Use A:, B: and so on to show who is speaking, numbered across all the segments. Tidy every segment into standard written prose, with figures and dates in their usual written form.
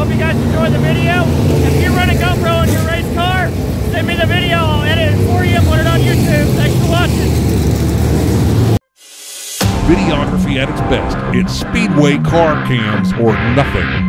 A: hope you guys enjoy the video. If you run a GoPro in your race car, send me the video. I'll edit it for you and put it on YouTube. Thanks for watching.
B: Videography at its best. It's Speedway car cams or nothing.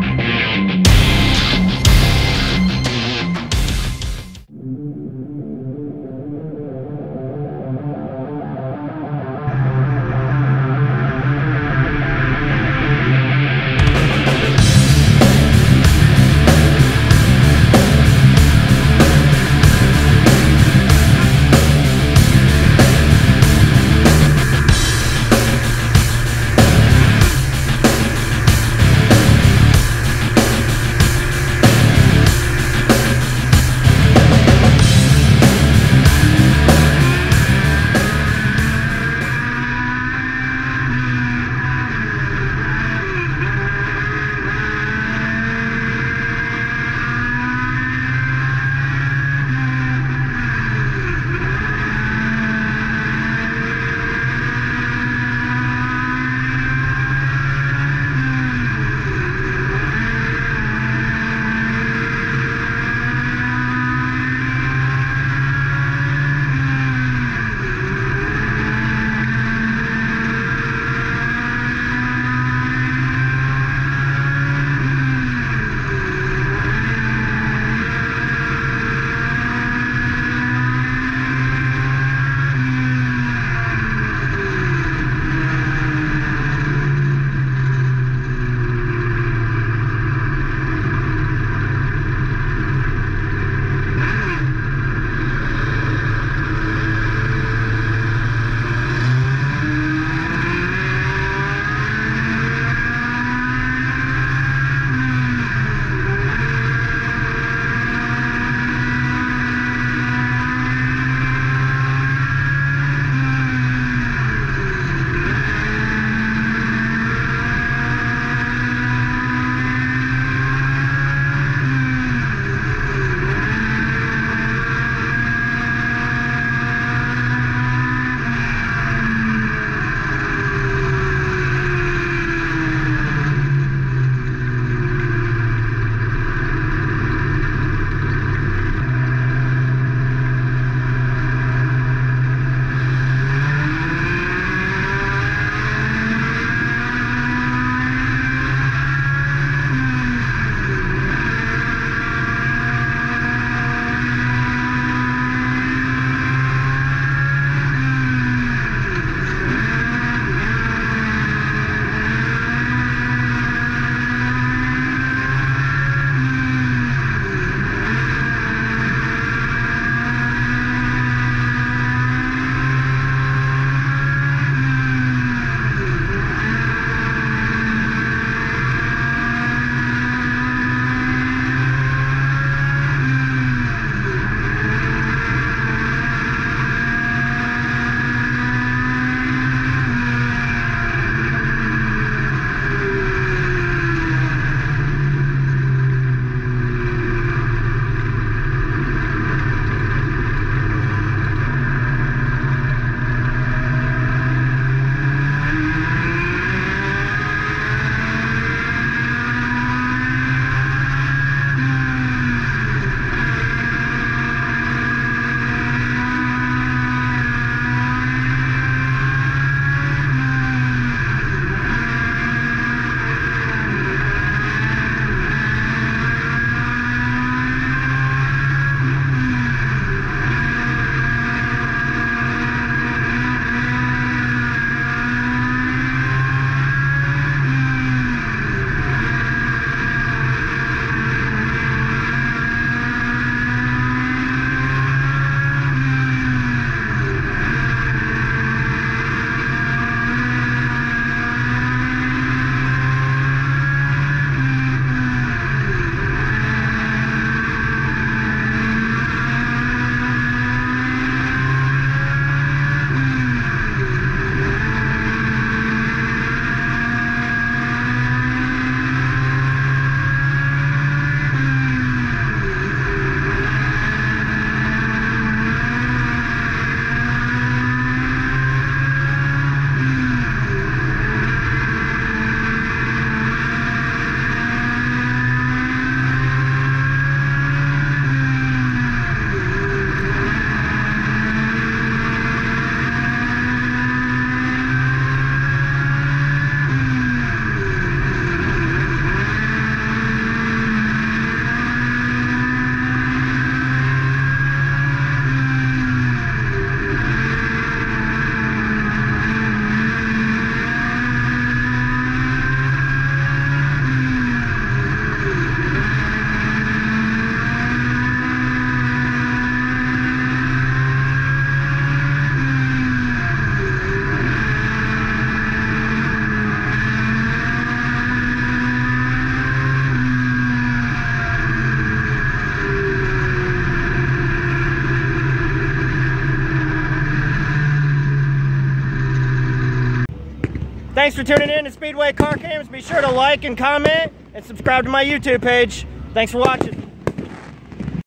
A: Thanks for tuning in to Speedway Car Cams. Be sure to like and comment and subscribe to my YouTube page. Thanks for watching.